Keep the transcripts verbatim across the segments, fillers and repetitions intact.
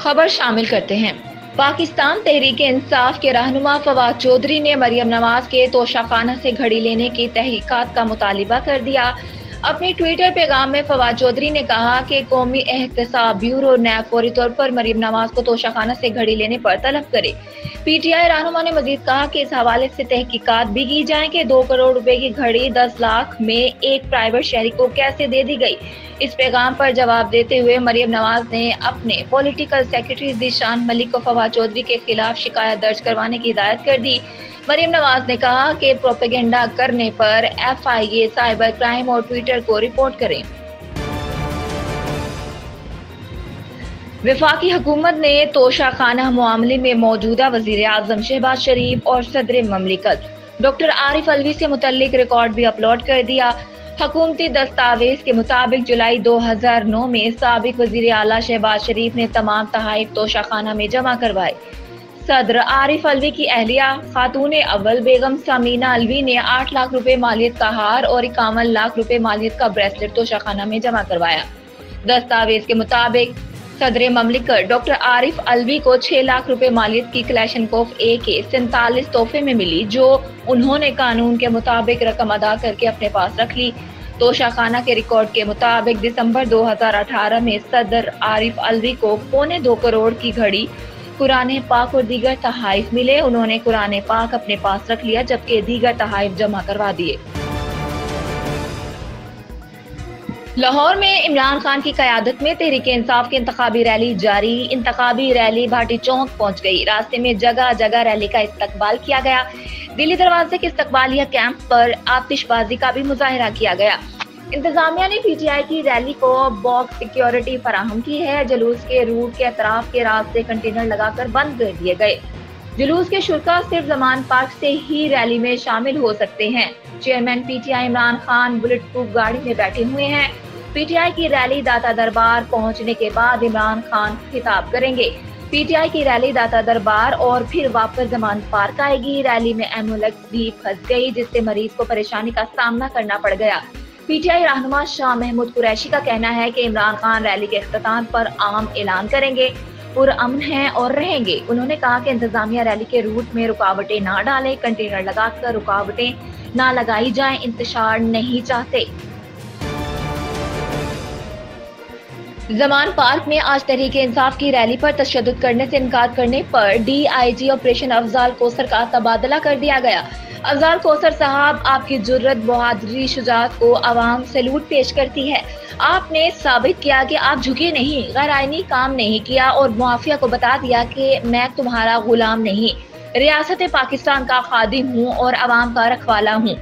खबर शामिल करते हैं। पाकिस्तान तहरीक-ए-इंसाफ के रहनुमा फवाद चौधरी ने मरियम नवाज के तोशाखाना से घड़ी लेने की तहकीकात का मुतालिबा कर दिया। अपने ट्विटर पैगाम में फवाद चौधरी ने कहा कि कौमी एहतसाब ब्यूरो नैब फौरी तौर पर मरियम नवाज को तोशाखाना से घड़ी लेने पर तलब करे। पीटीआई रहनुमा ने मजीद कहा कि इस हवाले से तहकीकात भी की जाए कि दो करोड़ रुपए की घड़ी दस लाख में एक प्राइवेट शहरी को कैसे दे दी गई। इस पैगाम पर जवाब देते हुए मरियम नवाज ने अपने पॉलिटिकल सेक्रेटरी ज़ीशान मलिक को फवाद चौधरी के खिलाफ शिकायत दर्ज करवाने की हिदायत कर दी। मरियम नवाज ने कहा कि प्रोपेगेंडा करने पर F I A cyber crime और ट्विटर को रिपोर्ट करें। वफाकी हुकूमत ने तोशाखाना मामले में मौजूदा वजीर आजम शहबाज शरीफ और सदर ममलिकत डॉक्टर आरिफ अलवी से मुतल्लिक रिकॉर्ड भी अपलोड कर दिया। हुकूमती दस्तावेज के मुताबिक जुलाई दो हजार नौ में साबिक वजीर आला शहबाज शरीफ ने तमाम तहाइफ तोशाखाना में जमा करवाए। सदर आरिफ अलवी की अहलिया खातून अव्वल बेगम समीना अलवी ने आठ लाख रुपए मालियत का हार और इक्यावन लाख रुपए मालियत का ब्रेसलेट तोशाखाना में जमा करवाया। दस्तावेज के मुताबिक सदर ममलिकत डॉक्टर आरिफ अलवी को छह लाख रुपए मालियत की क्लैशनकोफ ए के सैंतालीस तोहफे में मिली, जो उन्होंने कानून के मुताबिक रकम अदा करके अपने पास रख ली। तोशाखाना के रिकॉर्ड के मुताबिक दिसंबर दो हजार अठारह में सदर आरिफ अलवी को पौने दो करोड़ की घड़ी, कुरान पाक और दीगर तहाइफ मिले। उन्होंने कुरान पाक अपने पास रख लिया जबकि दीगर तहाइफ जमा करवा दिए। लाहौर में इमरान खान की क़यादत में तहरीक इंसाफ की इंतखाबी रैली जारी। इंतखाबी रैली भाटी चौक पहुंच गई। रास्ते में जगह जगह रैली का इस्तकबाल किया गया। दिल्ली दरवाजे के इस्तकबालिया कैंप पर आतिशबाजी का भी मुजाहिरा किया गया। इंतजामिया ने पीटीआई की रैली को बॉक्स सिक्योरिटी फराहम की है। जुलूस के रूट के अतराफ के रास्ते कंटेनर लगाकर बंद कर दिए गए। जुलूस के शुरा सिर्फ जमान पार्क से ही रैली में शामिल हो सकते हैं। Chairman PTI Imran Khan bulletproof गाड़ी में बैठे हुए हैं। पीटीआई की रैली दाता दरबार पहुंचने के बाद इमरान खान खिताब करेंगे। पीटीआई की रैली दाता दरबार और फिर वापस जमान पार्क आएगी। रैली में एम्बुलेंस भी फंस गई, जिससे मरीज को परेशानी का सामना करना पड़ गया। पीटीआई रहनुमा शाह महमूद कुरैशी का कहना है कि इमरान खान रैली के इख्तिताम पर आम ऐलान करेंगे, पुरअमन हैं और रहेंगे। उन्होंने कहा कि इंतजामिया रैली के रूट में रुकावटें ना डालें, कंटेनर लगाकर रुकावटें ना लगाई जाएं, इंतशार नहीं चाहते। जमान पार्क में आज तहरीक इंसाफ की रैली पर तशद्दुद करने से इनकार करने पर डीआईजी ऑपरेशन अफजाल कोसर का तबादला कर दिया गया। अफजाल कोसर साहब, आपकी जुर्रत, बहादुरी, शुजाअत को आवाम सैल्यूट पेश करती है। आपने साबित किया कि आप झुके नहीं, गैर आईनी काम नहीं किया और माफिया को बता दिया कि मैं तुम्हारा गुलाम नहीं, रियासत पाकिस्तान का खादिम हूँ और आवाम का रखवाला हूँ।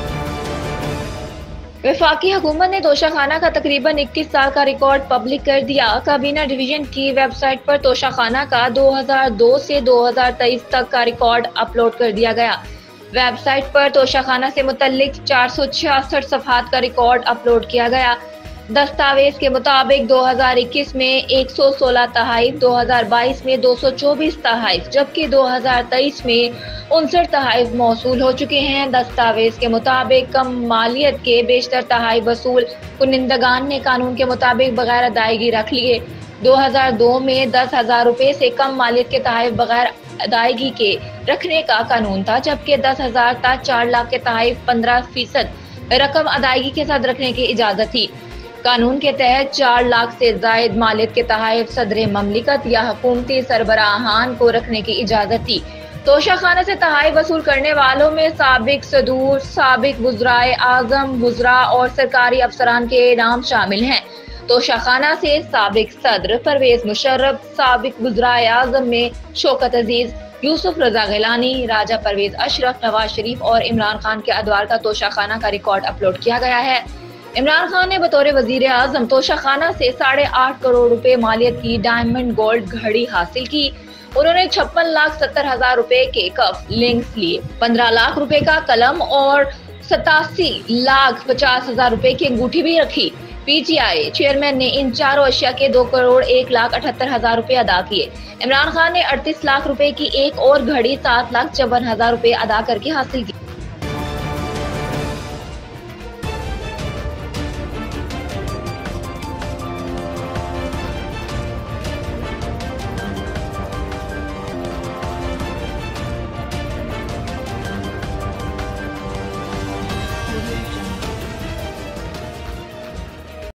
वफाकी हुकूमत ने तोशाखाना का तकरीबन इक्कीस साल का रिकॉर्ड पब्लिक कर दिया। काबीना डिवीजन की वेबसाइट पर तोशाखाना का दो हजार दो से दो हजार तेईस तक का रिकॉर्ड अपलोड कर दिया गया। वेबसाइट पर तोशाखाना से मुतल्लिक चार सौ छियासठ सफहात का रिकॉर्ड अपलोड किया गया। दस्तावेज के मुताबिक दो हजार इक्कीस में एक सौ सोलह तहाइफ, दो हजार बाईस में दो सौ चौबीस तहाइफ, जबकि दो हजार तेईस में उनसठ तहाइफ मौसूल हो चुके हैं। दस्तावेज के मुताबिक कम मालियत के बेशतर तहाइफ वसूल कुनिंदगान ने कानून के मुताबिक बगैर अदायगी रख लिए। दो हजार दो में दस हजार रुपए से कम मालियत के तहाइफ बगैर अदायगी के रखने का कानून था, जबकि दस हजार तक चार लाख के तहाइफ पंद्रह फीसद रकम अदायगी के साथ रखने की इजाजत थी। कानून के तहत चार लाख से जायद मालियत के तहाइफ सदर ममलिकत या हुकूमती सरबराहान को रखने की इजाजत थी। तोशाखाना से तहाइफ वसूल करने वालों में साबिक सदूर, साबिक वज़राए आज़म, वज़रा और सरकारी अफसरान के नाम शामिल हैं। तोशाखाना से साबिक सदर परवेज मुशर्रफ, साबिक वज़राए आज़म में शौकत अजीज, यूसुफ रजा गिलानी, राजा परवेज अशरफ, नवाज शरीफ और इमरान खान के अदवार का तोशाखाना का रिकॉर्ड अपलोड किया गया है। इमरान खान ने बतौर वजीर आजम तोशाखाना से साढ़े आठ करोड़ रुपए मालियत की डायमंड गोल्ड घड़ी हासिल की। उन्होंने छप्पन लाख सत्तर हजार रुपए के कफ लिंक्स लिए, पंद्रह लाख रुपए का कलम और सतासी लाख पचास हजार रुपए की अंगूठी भी रखी। पीटीआई चेयरमैन ने इन चारों अशिया के दो करोड़ एक लाख अठहत्तर हजार रुपए अदा किए। इमरान खान ने अड़तीस लाख रुपए की एक और घड़ी सात लाख चौवन हजार रुपए अदा करके हासिल की।